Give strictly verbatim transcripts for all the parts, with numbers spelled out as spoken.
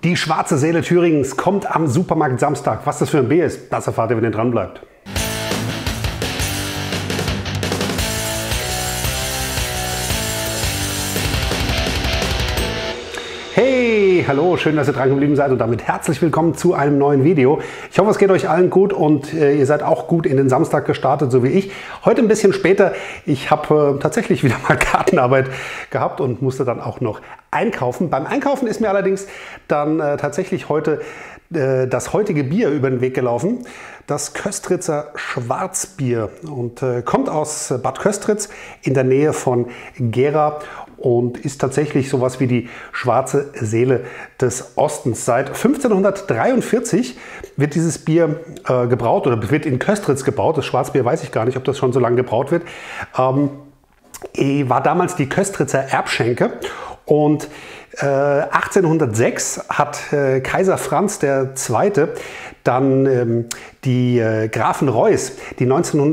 Die Schwarze Seele Thüringens kommt am Supermarkt Samstag. Was das für ein Bier ist, das erfahrt ihr, wenn ihr dran bleibt. Hey, hallo, schön, dass ihr dran geblieben seid und damit herzlich willkommen zu einem neuen Video. Ich hoffe, es geht euch allen gut und äh, ihr seid auch gut in den Samstag gestartet, so wie ich. Heute ein bisschen später. Ich habe äh, tatsächlich wieder mal Gartenarbeit gehabt und musste dann auch noch einkaufen. Beim Einkaufen ist mir allerdings dann äh, tatsächlich heute äh, das heutige Bier über den Weg gelaufen. Das Köstritzer Schwarzbier und äh, kommt aus Bad Köstritz in der Nähe von Gera und ist tatsächlich sowas wie die schwarze Seele des Ostens. Seit fünfzehnhundertdreiundvierzig wird dieses Bier äh, gebraut oder wird in Köstritz gebraut. Das Schwarzbier weiß ich gar nicht, ob das schon so lange gebraut wird. Ähm, war damals die Köstritzer Erbschenke und äh, achtzehnhundertsechs hat äh, Kaiser Franz der Zweite dann ähm, die äh, Grafen Reuß, die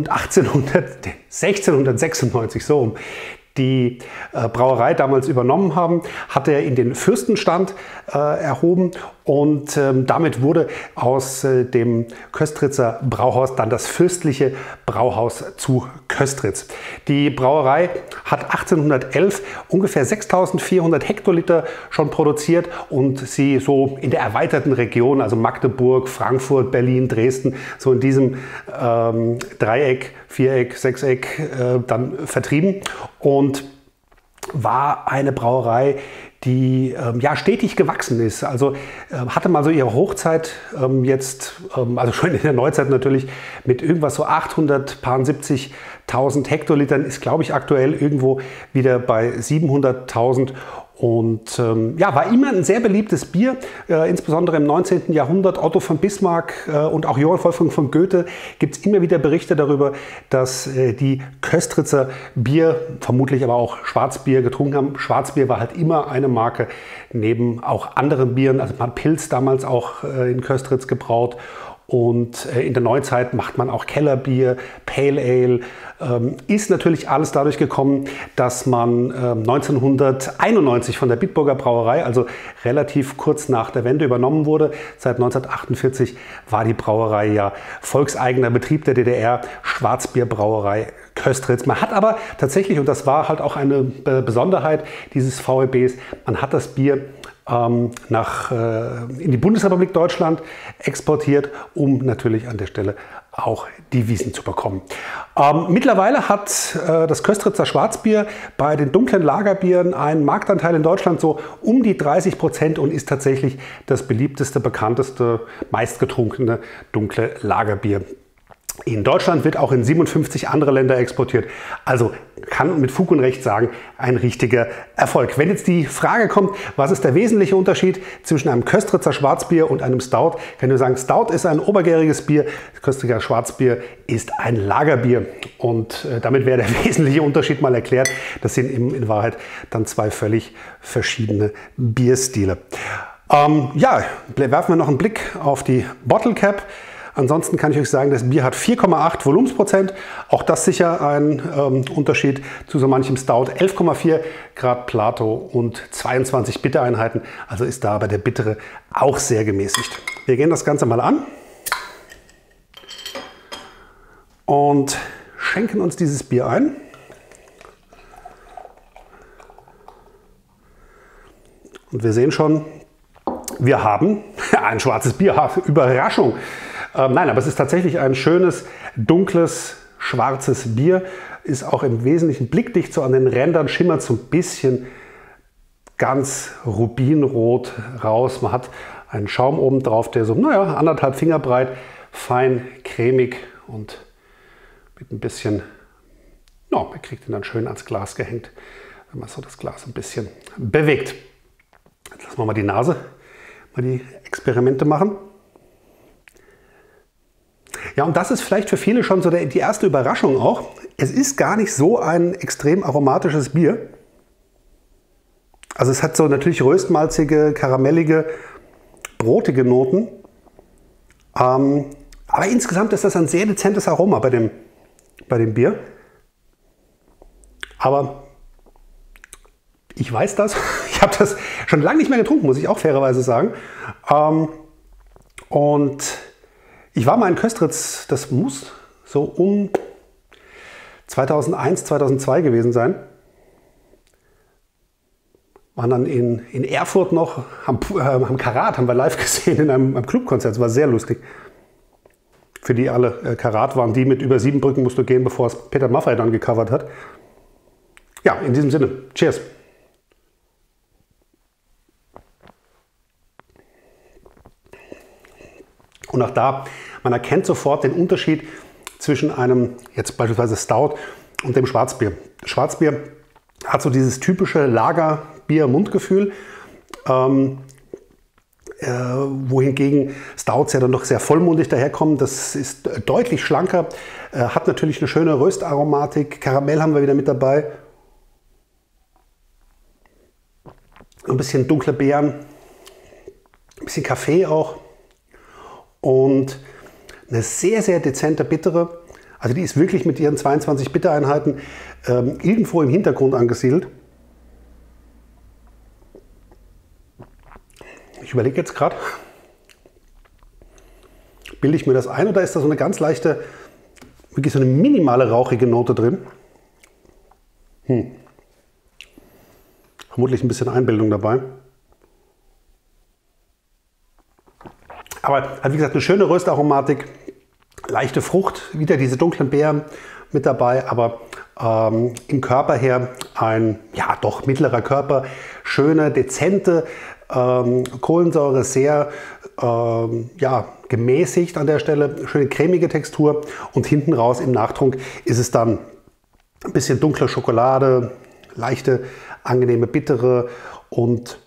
sechzehnhundertsechsundneunzig so um, die äh, Brauerei damals übernommen haben, hat er in den Fürstenstand äh, erhoben und ähm, damit wurde aus äh, dem Köstritzer Brauhaus dann das fürstliche Brauhaus zu Köstritz. Die Brauerei hat achtzehnhundertelf ungefähr sechstausendvierhundert Hektoliter schon produziert und sie so in der erweiterten Region, also Magdeburg, Frankfurt, Berlin, Dresden, so in diesem ähm, Dreieck, Viereck, Sechseck äh, dann vertrieben und war eine Brauerei, die ähm, ja stetig gewachsen ist. Also äh, hatte mal so ihre Hochzeit ähm, jetzt, ähm, also schon in der Neuzeit natürlich, mit irgendwas so achthundertsiebzigtausend Hektolitern, ist glaube ich aktuell irgendwo wieder bei siebenhunderttausend. Und ähm, ja, war immer ein sehr beliebtes Bier, äh, insbesondere im neunzehnten Jahrhundert. Otto von Bismarck äh, und auch Johann Wolfgang von Goethe gibt es immer wieder Berichte darüber, dass äh, die Köstritzer Bier, vermutlich aber auch Schwarzbier getrunken haben. Schwarzbier war halt immer eine Marke neben auch anderen Bieren. Also man hat Pils damals auch äh, in Köstritz gebraut. Und in der Neuzeit macht man auch Kellerbier, Pale Ale. Ähm, ist natürlich alles dadurch gekommen, dass man äh, neunzehnhunderteinundneunzig von der Bitburger Brauerei, also relativ kurz nach der Wende, übernommen wurde. Seit neunzehnhundertachtundvierzig war die Brauerei ja volkseigener Betrieb der D D R, Schwarzbierbrauerei Köstritz. Man hat aber tatsächlich, und das war halt auch eine Besonderheit dieses V E Bs, man hat das Bier nach, äh, in die Bundesrepublik Deutschland exportiert, um natürlich an der Stelle auch Devisen zu bekommen. Ähm, mittlerweile hat äh, das Köstritzer Schwarzbier bei den dunklen Lagerbieren einen Marktanteil in Deutschland so um die dreißig Prozent und ist tatsächlich das beliebteste, bekannteste, meistgetrunkene dunkle Lagerbier. In Deutschland wird auch in siebenundfünfzig andere Länder exportiert. Also kann mit Fug und Recht sagen, ein richtiger Erfolg. Wenn jetzt die Frage kommt, was ist der wesentliche Unterschied zwischen einem Köstritzer Schwarzbier und einem Stout, kann ich sagen, Stout ist ein obergäriges Bier, das Köstritzer Schwarzbier ist ein Lagerbier. Und äh, damit wäre der wesentliche Unterschied mal erklärt. Das sind in, in Wahrheit dann zwei völlig verschiedene Bierstile. Ähm, ja, werfen wir noch einen Blick auf die Bottle Cap. Ansonsten kann ich euch sagen, das Bier hat vier Komma acht Volumensprozent. Auch das sicher ein ähm, Unterschied zu so manchem Stout. elf Komma vier Grad Plato und zweiundzwanzig Bittereinheiten. Also ist da aber der Bittere auch sehr gemäßigt. Wir gehen das Ganze mal an und schenken uns dieses Bier ein. Und wir sehen schon, wir haben ein schwarzes Bier. Überraschung! Ähm, nein, aber es ist tatsächlich ein schönes, dunkles, schwarzes Bier. Ist auch im Wesentlichen blickdicht, so an den Rändern schimmert so ein bisschen ganz rubinrot raus. Man hat einen Schaum oben drauf, der so, naja, anderthalb Finger breit, fein, cremig und mit ein bisschen, no, man kriegt ihn dann schön ans Glas gehängt, wenn man so das Glas ein bisschen bewegt. Jetzt lassen wir mal die Nase, mal die Experimente machen. Ja, und das ist vielleicht für viele schon so der, die erste Überraschung auch. Es ist gar nicht so ein extrem aromatisches Bier. Also es hat so natürlich röstmalzige, karamellige, brotige Noten. Ähm, aber insgesamt ist das ein sehr dezentes Aroma bei dem, bei dem Bier. Aber ich weiß das. Ich habe das schon lange nicht mehr getrunken, muss ich auch fairerweise sagen. Ähm, und ich war mal in Köstritz, das muss so um zweitausendeins, zweitausendzwei gewesen sein. Waren dann in, in Erfurt noch, haben, äh, haben Karat, haben wir live gesehen in einem, einem Clubkonzert. Das war sehr lustig. Für die alle äh, Karat waren, die mit über sieben Brücken musst du gehen, bevor es Peter Maffay dann gecovert hat. Ja, in diesem Sinne, cheers. Und auch da, man erkennt sofort den Unterschied zwischen einem, jetzt beispielsweise Stout und dem Schwarzbier. Schwarzbier hat so dieses typische Lagerbier-Mundgefühl, ähm, äh, wohingegen Stouts ja dann doch sehr vollmundig daherkommen. Das ist deutlich schlanker, äh, hat natürlich eine schöne Röstaromatik. Karamell haben wir wieder mit dabei. Ein bisschen dunkle Beeren, ein bisschen Kaffee auch und eine sehr, sehr dezente Bittere. Also die ist wirklich mit ihren zweiundzwanzig Bittereinheiten ähm, irgendwo im Hintergrund angesiedelt. Ich überlege jetzt gerade, bilde ich mir das ein oder ist da so eine ganz leichte, wirklich so eine minimale rauchige Note drin? Hm. Vermutlich ein bisschen Einbildung dabei. Aber hat wie gesagt eine schöne Röstaromatik, leichte Frucht, wieder diese dunklen Beeren mit dabei, aber ähm, im Körper her ein ja doch mittlerer Körper, schöne, dezente ähm, Kohlensäure, sehr ähm, ja, gemäßigt an der Stelle, schöne cremige Textur und hinten raus im Nachtrunk ist es dann ein bisschen dunkle Schokolade, leichte, angenehme, bittere und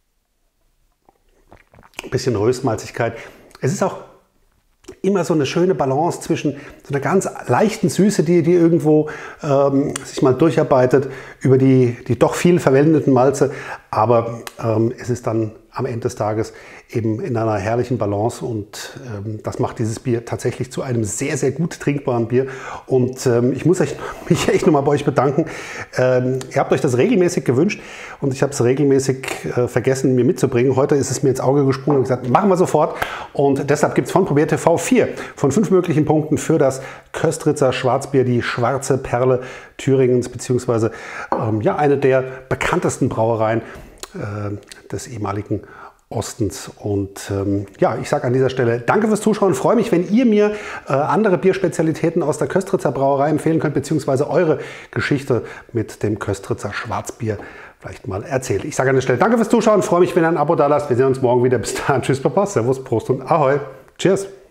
ein bisschen Röstmalzigkeit. Es ist auch immer so eine schöne Balance zwischen so einer ganz leichten Süße, die, die irgendwo ähm, sich mal durcharbeitet über die, die doch viel verwendeten Malze, aber ähm, es ist dann am Ende des Tages eben in einer herrlichen Balance und ähm, das macht dieses Bier tatsächlich zu einem sehr, sehr gut trinkbaren Bier und ähm, ich muss euch, mich echt nochmal bei euch bedanken. Ähm, ihr habt euch das regelmäßig gewünscht und ich habe es regelmäßig äh, vergessen, mir mitzubringen. Heute ist es mir ins Auge gesprungen und gesagt, machen wir sofort und deshalb gibt es von Probier T V vier von fünf möglichen Punkten für das Köstritzer Schwarzbier, die schwarze Perle Thüringens, beziehungsweise ähm, ja, eine der bekanntesten Brauereien äh, des ehemaligen Ostens. Und ähm, ja, ich sage an dieser Stelle danke fürs Zuschauen. Freue mich, wenn ihr mir äh, andere Bierspezialitäten aus der Köstritzer Brauerei empfehlen könnt, beziehungsweise eure Geschichte mit dem Köstritzer Schwarzbier vielleicht mal erzählt. Ich sage an der Stelle danke fürs Zuschauen. Freue mich, wenn ihr ein Abo da lasst. Wir sehen uns morgen wieder. Bis dahin. Tschüss, Papa. Servus, Prost und Ahoi. Cheers.